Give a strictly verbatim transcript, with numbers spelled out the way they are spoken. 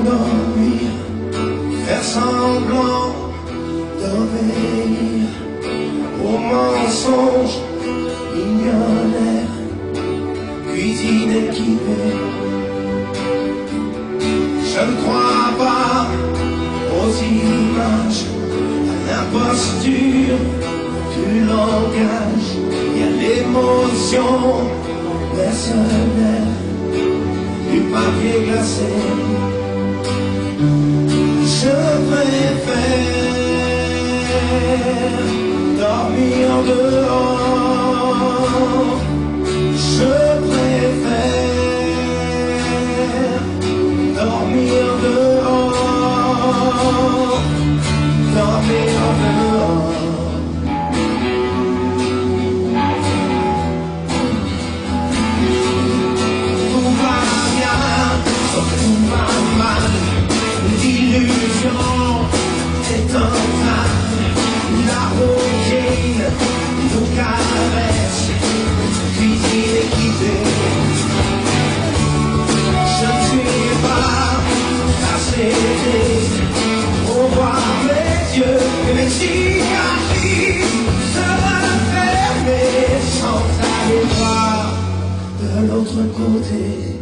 m'endormir, faire semblant d'obéir aux mensonges millionnaires, cuisine équipée. Je ne crois pas aux images, à l'imposture du langage. Il y a l'émotion personnelle du papier glacé. Je préfère dormir dehors. Je préfère dormir dehors. Dormir dehors. Tout va bien, sauf tout va mal. L'illusion est totale. La routine nous caresse, cuisine équipée. Je ne suis pas assez triste pour voir mes yeux et mes cicatrices se refermer sans aller voir de l'autre côté.